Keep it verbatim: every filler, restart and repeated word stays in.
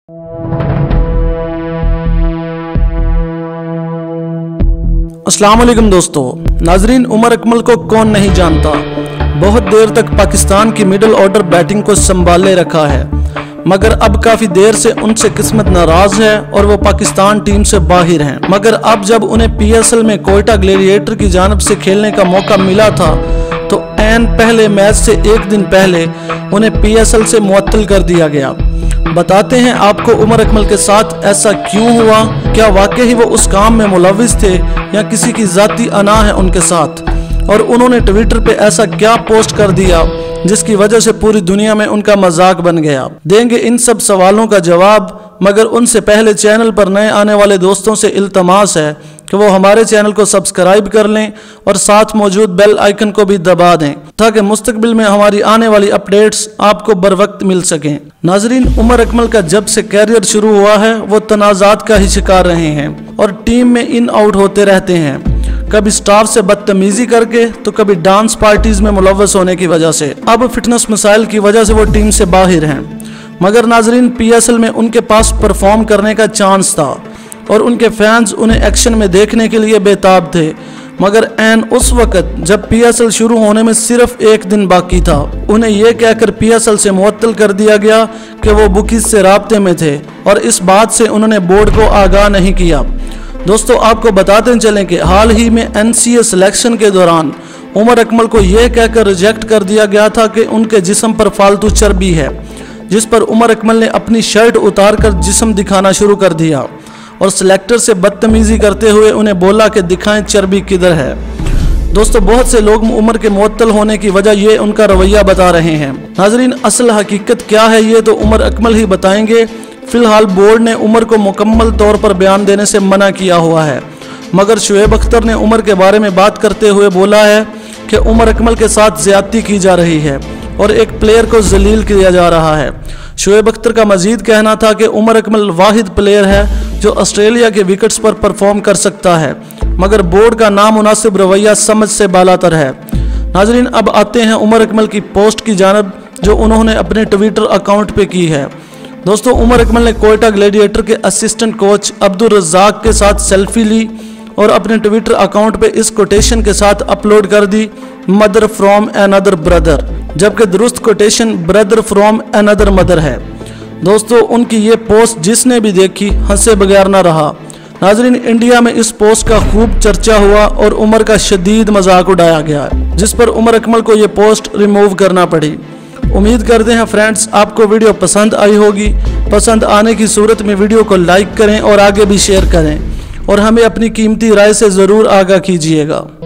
अस्सलाम वालेकुम दोस्तों, नाजरीन, उमर अकमल को कौन नहीं जानता। बहुत देर तक पाकिस्तान की मिडिल ऑर्डर बैटिंग को संभाले रखा है, मगर अब काफ़ी देर से उनसे किस्मत नाराज है और वो पाकिस्तान टीम से बाहर हैं। मगर अब जब उन्हें पी एस एल में क्वेटा ग्लेडिएटर की जानब से खेलने का मौका मिला था तो ऐन पहले मैच से एक दिन पहले उन्हें पी एस एल से मुअत्तल कर दिया गया। बताते हैं आपको उमर अकमल के साथ ऐसा क्यों हुआ, क्या वाकई ही वो उस काम में मुलविस थे या किसी की जाती अना है उनके साथ, और उन्होंने ट्विटर पे ऐसा क्या पोस्ट कर दिया जिसकी वजह से पूरी दुनिया में उनका मजाक बन गया। देंगे इन सब सवालों का जवाब, मगर उनसे पहले चैनल पर नए आने वाले दोस्तों से इल्तमास है कि वो हमारे चैनल को सब्सक्राइब कर लें और साथ मौजूद बेल आइकन को भी दबा दें ताकि मुस्तकबिल में हमारी आने वाली अपडेट्स आपको बर वक्त मिल सकें। नाजरीन, उमर अकमल का जब से कैरियर शुरू हुआ है वो तनाज़ात का ही शिकार रहे हैं और टीम में इन आउट होते रहते हैं, कभी स्टाफ से बदतमीजी करके तो कभी डांस पार्टीज में मुलव्वस होने की वजह से। अब फिटनेस मसाइल की वजह से वो टीम से बाहर हैं, मगर नाजरीन पी एस एल में उनके पास परफॉर्म करने का चांस था और उनके फैंस उन्हें एक्शन में देखने के लिए बेताब थे। मगर ऐन उस वक्त जब पी एस एल शुरू होने में सिर्फ एक दिन बाकी था, उन्हें यह कहकर पी एस एल से मुअत्तल कर दिया गया कि वो बुकीज से राब्ते में थे और इस बात से उन्होंने बोर्ड को आगाह नहीं किया। दोस्तों, आपको बताते चलें कि हाल ही में एन सी ए सिलेक्शन के दौरान उमर अकमल को यह कहकर रिजेक्ट कर दिया गया था कि उनके जिस्म पर फालतू चर्बी है, जिस पर उमर अकमल ने अपनी शर्ट उतारकर जिस्म दिखाना शुरू कर दिया और सिलेक्टर से बदतमीजी करते हुए उन्हें बोला कि दिखाएं चर्बी किधर है। दोस्तों, बहुत से लोग उमर के मुअत्तल होने की वजह ये उनका रवैया बता रहे हैं। नाजरीन, असल हकीकत क्या है ये तो उमर अकमल ही बताएंगे। फिलहाल बोर्ड ने उमर को मुकम्मल तौर पर बयान देने से मना किया हुआ है, मगर शुएब अख्तर ने उमर के बारे में बात करते हुए बोला है कि उमर अकमल के साथ ज्यादती की जा रही है और एक प्लेयर को जलील किया जा रहा है। शुएब अख्तर का मजीद कहना था कि उमर अकमल वाहिद प्लेयर है जो ऑस्ट्रेलिया के विकेट्स पर परफॉर्म कर सकता है, मगर बोर्ड का नामुनासिब रवैया समझ से बालातर है। नाजरीन, अब आते हैं उमर अकमल की पोस्ट की जानब जो उन्होंने अपने ट्विटर अकाउंट पे की है। दोस्तों, उमर अकमल ने क्वेटा ग्लेडिएटर के असिस्टेंट कोच अब्दुल रज़ाक के साथ सेल्फी ली और अपने ट्विटर अकाउंट पे इस कोटेशन के साथ अपलोड कर दी, मदर फ्रॉम अनदर ब्रदर, जबकि दुरुस्त quotation brother from another mother है। दोस्तों, उनकी ये पोस्ट जिसने भी देखी हंसे बगैर ना रहा। नाजरीन, इंडिया में इस पोस्ट का खूब चर्चा हुआ और उमर का शदीद मजाक उड़ाया गया, जिस पर उमर अकमल को ये पोस्ट रिमूव करना पड़ी। उम्मीद करते हैं फ्रेंड्स आपको वीडियो पसंद आई होगी। पसंद आने की सूरत में वीडियो को लाइक करें और आगे भी शेयर करें और हमें अपनी कीमती राय से ज़रूर आगाह कीजिएगा।